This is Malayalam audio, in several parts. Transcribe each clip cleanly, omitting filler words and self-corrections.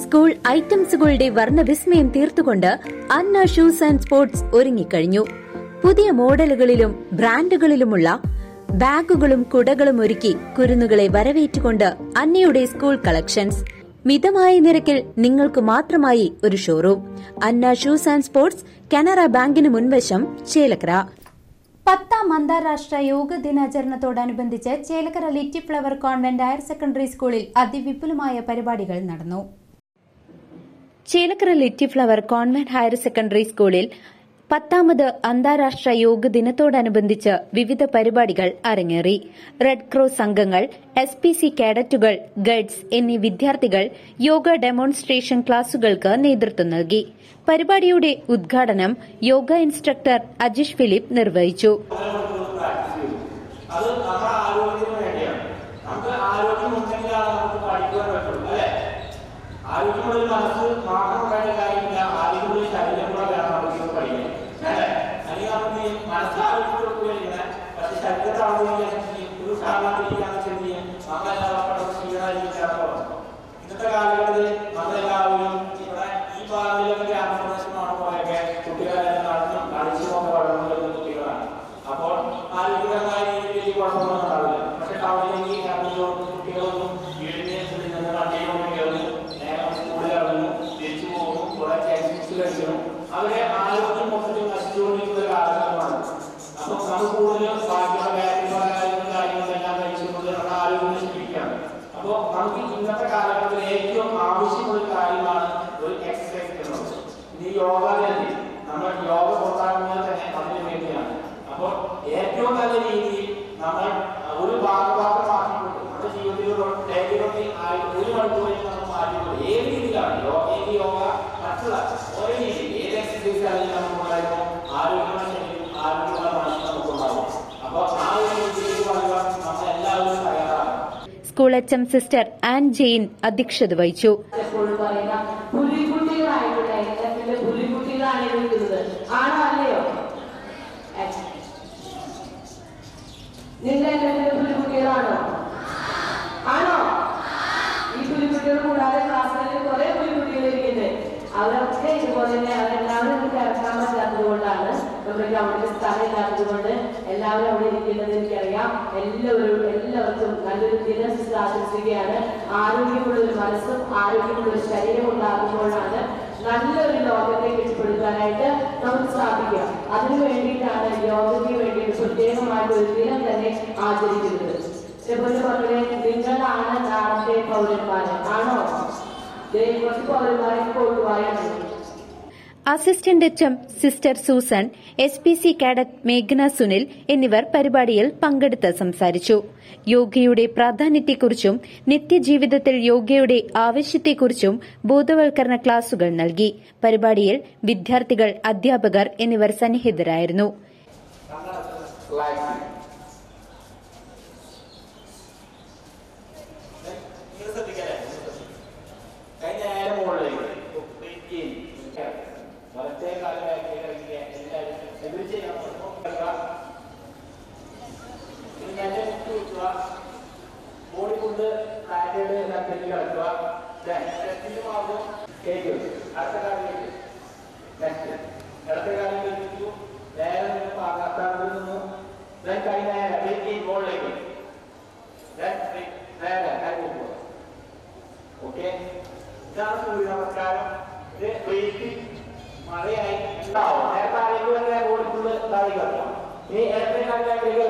സ്കൂൾ ഐറ്റംസുകളുടെ വർണ്ണവിസ്മയം തീർത്തുകൊണ്ട് അന്ന ഷൂസ് ആൻഡ് സ്പോർട്സ് ഒരുങ്ങിക്കഴിഞ്ഞു. പുതിയ മോഡലുകളിലും ബ്രാൻഡുകളിലുമുള്ള ബാഗുകളും കുടകളും ഒരുക്കി കുരുന്നുകളെ വരവേറ്റുകൊണ്ട് അന്നയുടെ സ്കൂൾ കളക്ഷൻസ്. മിതമായ നിരക്കിൽ നിങ്ങൾക്ക് മാത്രമായി ഒരു showroom. Anna shoes and sports, Canara ബാങ്കിന് മുൻവശം, ചേലക്കര. 10ാം അന്താരാഷ്ട്ര യോഗ ദിനാചരണത്തോടനുബന്ധിച്ച് Chelakkara little flower convent higher secondary സ്കൂളിൽ അതിവിപുലമായ പരിപാടികൾ നടന്നു. Chelakkara little flower convent higher secondary സ്കൂളിൽ 10ാമത് അന്താരാഷ്ട്ര യോഗ ദിനത്തോടനുബന്ധിച്ച് വിവിധ പരിപാടികൾ അരങ്ങേറി. റെഡ് ക്രോസ് അംഗങ്ങൾ, SPC കേഡറ്റുകൾ, ഗൈഡ്സ് എന്നീ വിദ്യാർത്ഥികൾ യോഗ ഡെമോൺസ്ട്രേഷൻ ക്ലാസുകൾക്ക് നേതൃത്വം നൽകി. പരിപാടിയുടെ ഉദ്ഘാടനം യോഗ ഇൻസ്ട്രക്ടർ അജിഷ് ഫിലിപ്പ് നിർവഹിച്ചു. ഇന്നത്തെ കാലഘട്ടത്തിൽ നമ്മളെല്ലാവരും ഇവിടെ ഈ ഭാഗങ്ങളിലൊക്കെ ഗ്രാമപ്രദേശമാണ് പോലെയൊക്കെ കുട്ടികളെല്ലാം നടന്നും കളിച്ചുമൊക്കെ വളർന്നു വരുന്ന കുട്ടികളാണ്. അപ്പോൾ ആരോഗ്യപരമായ രീതിയിൽ കുഴപ്പമൊന്നും ഉണ്ടാവില്ല. പക്ഷെ ടൗണിലേക്ക് ഇറങ്ങുമ്പോൾ കുട്ടികളൊന്നും വീടിനെ നിന്ന് വണ്ടിയിലൊക്കെ കയറുന്നു, നേരെ സ്കൂളിൽ ഇറങ്ങുന്നു, തിരിച്ചു പോകുന്നു, കുറെ ചൈനീസ് കഴിക്കുന്നു. അവരെ ആരോഗ്യം മൊത്തത്തിൽ നശിച്ചുകൊണ്ടിരിക്കുന്ന ഒരു കാലഘട്ടമാണ്. അപ്പൊ നമ്മൾ കൂടുതലും ബാക്കിയുള്ള കാര്യങ്ങളെല്ലാം കഴിച്ചുകൊണ്ട് നമ്മുടെ ആരോഗ്യം നശിപ്പിക്കുകയാണ്. അപ്പോൾ നമുക്ക് ഇന്നത്തെ കാലഘട്ടത്തിൽ ഏറ്റവും ആവശ്യമുള്ള കാര്യമാണ് ഒരു എക്സസൈസ് എന്നുള്ളത്. ഈ യോഗ തന്നെ നമ്മൾ യോഗ പുറത്താക്കുന്നത് തന്നെ അതിന് വേണ്ടിയാണ്. അപ്പോൾ ഏറ്റവും നല്ല രീതിയിൽ നമ്മൾ ഒരു ഭാഗമാക്കിക്കൊണ്ട് നമ്മുടെ ജീവിതത്തിലൂടെ ഒരു മണിക്കൂറിൽ നമ്മൾ മാറ്റിക്കൊണ്ട് ഏത് രീതിയിലാണ് യോഗ മറ്റുള്ള ഓരോ രീതി ഏത് എക്സസൈസ് ആണെങ്കിൽ നമുക്കുണ്ടായിരുന്നു ആരോഗ്യമുള്ള ശരീരം ആരോഗ്യമുള്ള മനസ്സ് നമുക്കുണ്ടാകും. അപ്പോൾ ആ ഒരു രീതിയിലേക്ക് പറയുവാൻ നമ്മൾ എല്ലാവരും തയ്യാറാണ്. School HM sister Ann Jain അധ്യക്ഷത വഹിച്ചു. അവരൊക്കെ ഇതുപോലെ തന്നെ അവരെല്ലാവരും ഇറക്കാൻ പറ്റാത്തത് കൊണ്ടാണ് നമ്മുടെ ഗ്രൗണ്ടിൽ സ്ഥലം ഇല്ലാത്തത് കൊണ്ട് എല്ലാവരും അവിടെ ഇരിക്കുന്നത് എനിക്കറിയാം. എല്ലാവർക്കും നല്ലൊരു ദിനം ആശംസിക്കുകയാണ്. ആരോഗ്യമുള്ള ഒരു മനസ്സും ആരോഗ്യമുള്ള ഒരു ശരീരം ഉണ്ടാകുമ്പോഴാണ് നല്ലൊരു ലോകത്തെ കെട്ടിപ്പടുക്കാനായിട്ട് നമുക്ക് സാധിക്കുക. അതിനു വേണ്ടിയിട്ടാണ് യോഗയ്ക്ക് വേണ്ടിയിട്ട് പ്രത്യേകമായിട്ട് ഒരു ദിനം തന്നെ ആചരിക്കുന്നത്. ഇതേപോലെ മക്കളെ, നിങ്ങളാണ് നാളത്തെ പൗരന്മാര്. ആണോ? കുറച്ച് പൗരന്മാരെ കൊണ്ടുപോയാണ്. Assistant HM sister Susan, SPC cadet മേഘ്ന സുനിൽ എന്നിവർ പരിപാടിയിൽ പങ്കെടുത്ത് സംസാരിച്ചു. യോഗയുടെ പ്രാധാന്യത്തെക്കുറിച്ചും നിത്യജീവിതത്തിൽ യോഗയുടെ ആവശ്യത്തെക്കുറിച്ചും ബോധവൽക്കരണ ക്ലാസുകൾ നൽകി. പരിപാടിയിൽ വിദ്യാർത്ഥികൾ, അധ്യാപകർ എന്നിവർ സന്നിഹിതരായിരുന്നു. ബോഡി കൊണ്ട് കിടക്കുക. അടുത്ത കാലിലേക്ക് ഇടത്തെ കാലിലേക്ക് നേരെ നിന്ന് പാകാത്താറിൽ നിന്നു കൈ നേരെ ബോളിലേക്ക് നേരെ കൈ കൊടുക്കുക. ഓക്കെ, ഇതാണ് സൂര്യ നമസ്കാരം. ഇത് വെയിറ്റ് മഴയായി ഉണ്ടാവും. നേരത്തെ ആരെങ്കിലും തന്നെ ബോഡി ഫുള്ള് താഴെ കിടക്കാം. ഇനി ഇടത്തെ കാലിലേക്ക്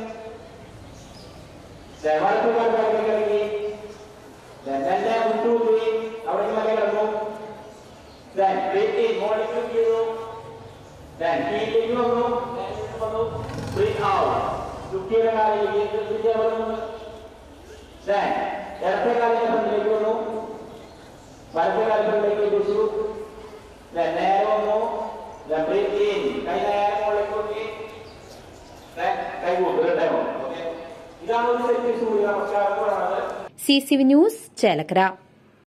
വലത്തെ കാലിലേക്ക് ഇറങ്ങി തന്നെ മുട്ടുകൂട്ടി അവിടെ മല കിടന്നു. മോളിലേക്ക് ചെയ്തു, കീഴിലേക്ക് വന്നു, ചുറ്റിയുടെ കാലിലേക്ക് ഇടത്തെ കാലിന്റെ ഫ്രണ്ടിലേക്ക് വന്നു, വലത്തെ കാലിന്റെ ഫ്രണ്ടിലേക്ക് വെച്ചു, നേരെ വന്നു, കൈ നേരെ മുകളിലേക്ക് നോക്കി, കൈ കൂട്ടും. ഇതാണ് ഒരു set Surya Namaskaram. CCV news, Chelakkara.